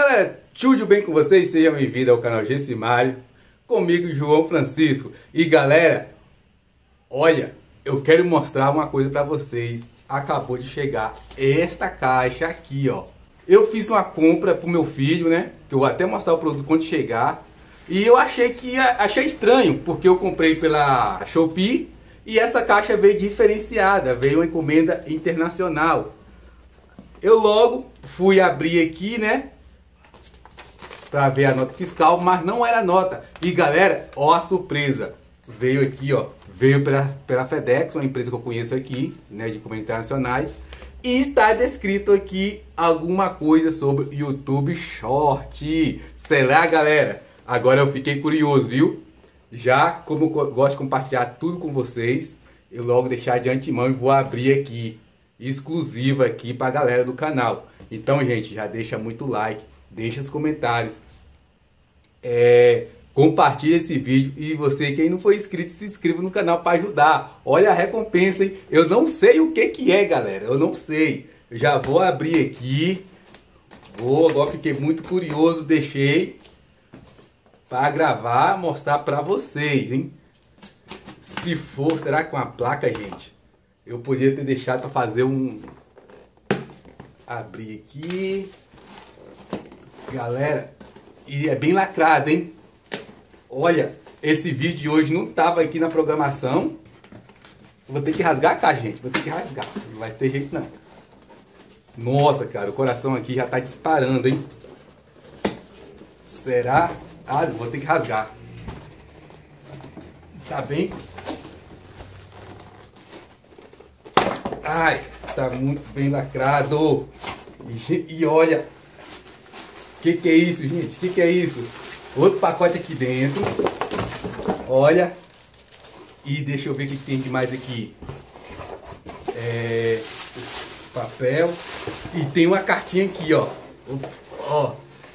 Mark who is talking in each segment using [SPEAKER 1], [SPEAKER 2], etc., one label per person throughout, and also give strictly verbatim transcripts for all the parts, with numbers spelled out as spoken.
[SPEAKER 1] Galera, tudo bem com vocês? Sejam bem-vindos ao canal Gessimário, comigo João Francisco. E galera, olha, eu quero mostrar uma coisa pra vocês. Acabou de chegar esta caixa aqui, ó. Eu fiz uma compra pro meu filho, né? Que eu vou até mostrar o produto quando chegar. E eu achei que ia, achei estranho, porque eu comprei pela Shopee e essa caixa veio diferenciada, veio uma encomenda internacional. Eu logo fui abrir aqui, né? Pra ver a nota fiscal, mas não era nota. E galera, ó a surpresa. Veio aqui, ó. Veio pela, pela FedEx, uma empresa que eu conheço aqui, né? De encomendas internacionais. E está descrito aqui alguma coisa sobre YouTube Short. Será, galera? Agora eu fiquei curioso, viu? Já, como eu gosto de compartilhar tudo com vocês, eu logo deixar de antemão e vou abrir aqui, exclusiva aqui pra galera do canal. Então, gente, já deixa muito like, deixa os comentários, é, compartilha esse vídeo e você, quem não for inscrito, se inscreva no canal para ajudar. Olha a recompensa, hein? Eu não sei o que que é, galera, eu não sei. Eu já vou abrir aqui, vou, agora fiquei muito curioso, deixei para gravar, mostrar para vocês, hein? Se for, será que uma placa, gente? Eu podia ter deixado para fazer um... Abrir aqui. Galera, e é bem lacrado, hein? Olha, esse vídeo de hoje não tava aqui na programação. Vou ter que rasgar a caixa, gente. Vou ter que rasgar. Não vai ter jeito, não. Nossa, cara, o coração aqui já tá disparando, hein? Será? Ah, vou ter que rasgar. Tá bem? Ai, tá muito bem lacrado. E, e olha, o que que é isso, gente? O que que é isso? Outro pacote aqui dentro. Olha. E deixa eu ver o que, que tem de mais aqui. É, papel. E tem uma cartinha aqui, ó. Ó.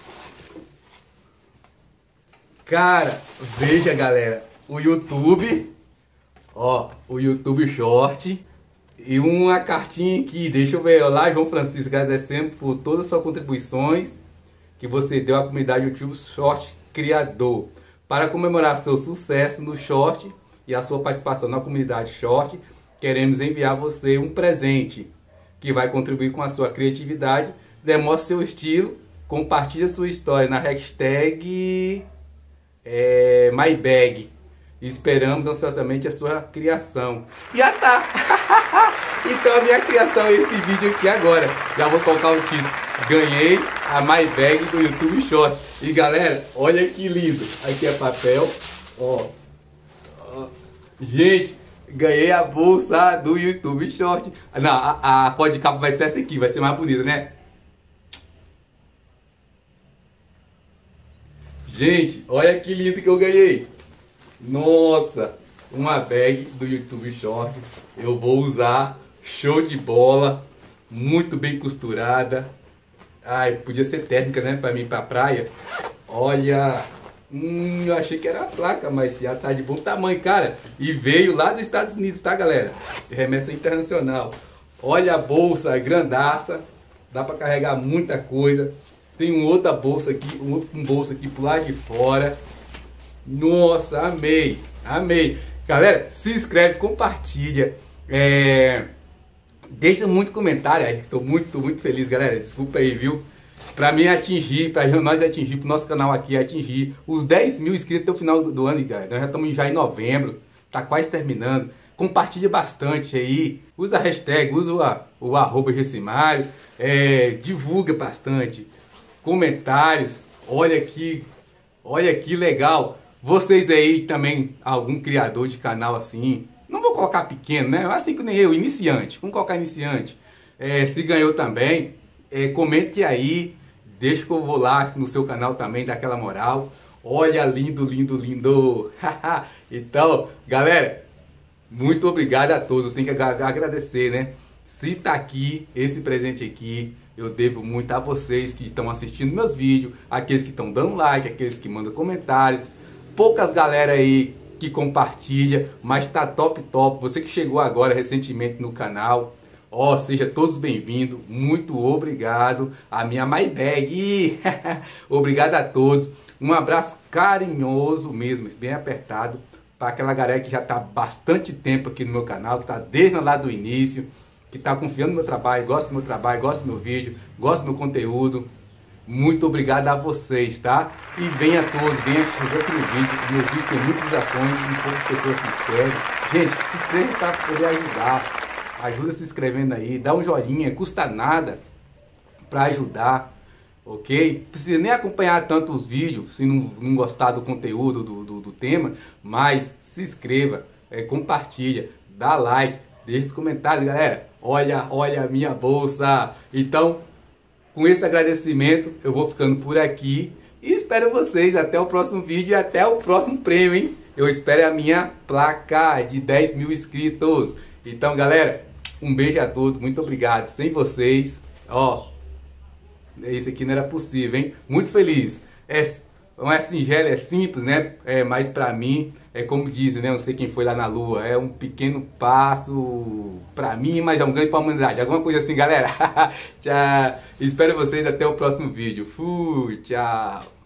[SPEAKER 1] Cara, veja, galera, o YouTube, ó, o YouTube Short e uma cartinha aqui, deixa eu ver, olá João Francisco, agradecendo por todas as suas contribuições que você deu à comunidade YouTube Short Criador. Para comemorar seu sucesso no Short e a sua participação na comunidade Short, queremos enviar a você um presente que vai contribuir com a sua criatividade, demonstre seu estilo, compartilhe sua história na hashtag... É, MyBag. Esperamos ansiosamente a sua criação. Já tá! Então a minha criação é esse vídeo aqui agora. Já vou colocar o título. Ganhei a MyBag do YouTube Short. E galera, olha que lindo. Aqui é papel. Ó. Ó. Gente, ganhei a bolsa do YouTube Short. Não, a, a pó de capa vai ser essa aqui. Vai ser mais bonita, né? Gente, olha que lindo que eu ganhei. Nossa, uma bag do YouTube Short. Eu vou usar, show de bola, muito bem costurada. Ai, podia ser térmica, né, para mim ir pra praia. Olha, hum, eu achei que era a placa, mas já tá de bom tamanho, cara. E veio lá dos Estados Unidos, tá, galera? Remessa internacional. Olha a bolsa, grandaça. Dá para carregar muita coisa. Tem uma outra bolsa aqui, um outro bolso aqui pro lado de fora. Nossa, amei, amei. Galera, se inscreve, compartilha. É... Deixa muito comentário aí, tô muito, muito feliz, galera. Desculpa aí, viu? Pra mim atingir, pra nós atingir, pro nosso canal aqui atingir os dez mil inscritos até o final do ano, galera. Nós já estamos já em novembro, tá quase terminando. Compartilha bastante aí, usa a hashtag, usa o, o arroba Gessimário, é, divulga bastante. Comentários, olha aqui, olha que legal. Vocês aí também, algum criador de canal assim, não vou colocar pequeno, né? Assim que nem eu, iniciante, vamos colocar iniciante. É, se ganhou também, é, comente aí, deixa que eu vou lá no seu canal também, dá aquela moral. Olha, lindo, lindo, lindo. Então, galera, muito obrigado a todos, eu tenho que agradecer, né? Se tá aqui, esse presente aqui, eu devo muito a vocês que estão assistindo meus vídeos, aqueles que estão dando like, aqueles que mandam comentários, poucas galera aí que compartilha, mas tá top top. Você que chegou agora recentemente no canal, Ó, seja todos bem-vindos. Muito obrigado. A minha MyBag. Obrigado a todos. Um abraço carinhoso mesmo, bem apertado, para aquela galera que já está há bastante tempo aqui no meu canal, que está desde lá do início, que está confiando no meu trabalho, gosta do meu trabalho, gosta do meu vídeo, gosta do meu conteúdo. Muito obrigado a vocês, tá? E venha todos, venha chegar aqui no vídeo. Meus vídeos têm muitas visualizações e poucas pessoas se inscrevem. Gente, se inscreve para poder ajudar. Ajuda se inscrevendo aí, dá um joinha, custa nada para ajudar, ok? Não precisa nem acompanhar tanto os vídeos se não, não gostar do conteúdo, do, do, do tema, mas se inscreva, é, compartilha, dá like, deixa os comentários, galera. Olha, olha a minha bolsa. Então, com esse agradecimento, eu vou ficando por aqui e espero vocês até o próximo vídeo e até o próximo prêmio, hein? Eu espero a minha placa de dez mil inscritos. Então, galera, um beijo a todos, muito obrigado. Sem vocês, ó, isso aqui não era possível, hein? Muito feliz. É, não é singelo, é simples, né? É, mas pra mim, é como dizem, né? Não sei quem foi lá na Lua. É um pequeno passo pra mim, mas é um grande pra humanidade. Alguma coisa assim, galera. Tchau. Espero vocês até o próximo vídeo. Fui, tchau.